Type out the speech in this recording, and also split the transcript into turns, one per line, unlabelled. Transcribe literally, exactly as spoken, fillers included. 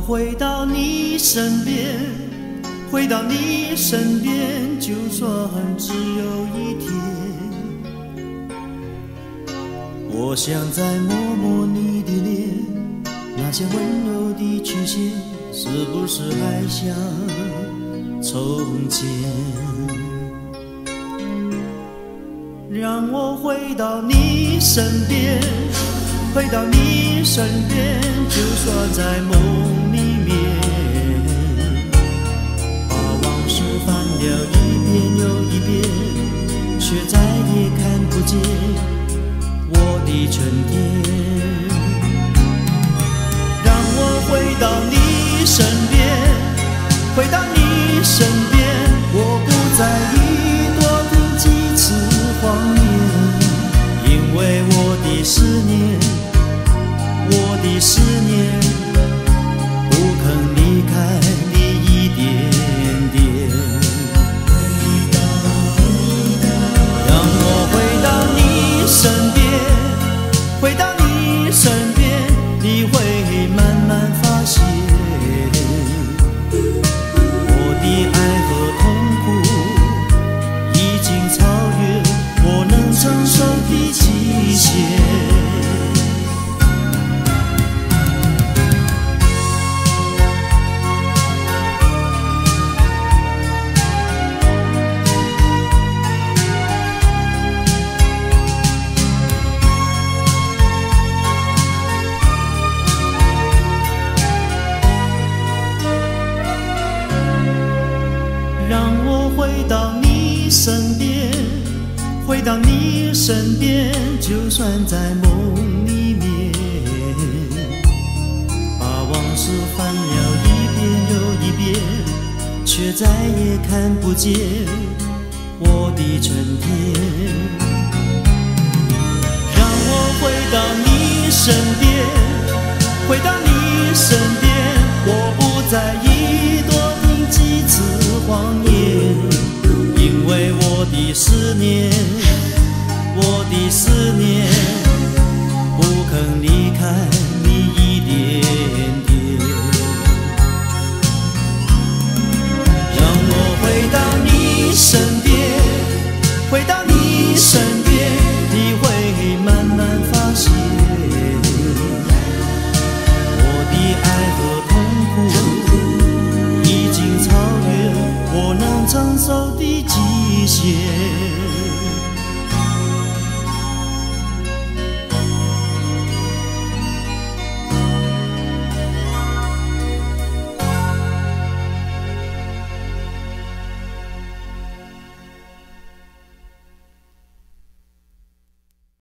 回到你身边，回到你身边，就算只有一天。我想再摸摸你的脸，那些温柔的曲线，是不是还像从前？让我回到你身边，回到你身边，就算在梦里面，把往事翻了一遍又一遍，却再也看不见我的春天。让我回到你身边，回到你身边，我不在意多听几次谎言，因为我的思念，我的思念不肯离开你一点点。让我回到你身边，回到你身边，你会慢慢发现，我的爱和痛苦已经超越我能承受的极限。让我回到你身边，回到你身边，就算在梦里面，把往事翻了一遍又一遍，却再也看不见我的春天。让我回到你身边，回到你身边，我不在意多听几次谎言，因为我的思念，我的思念不肯离开你一点点。让我回到你身边，回到你身边，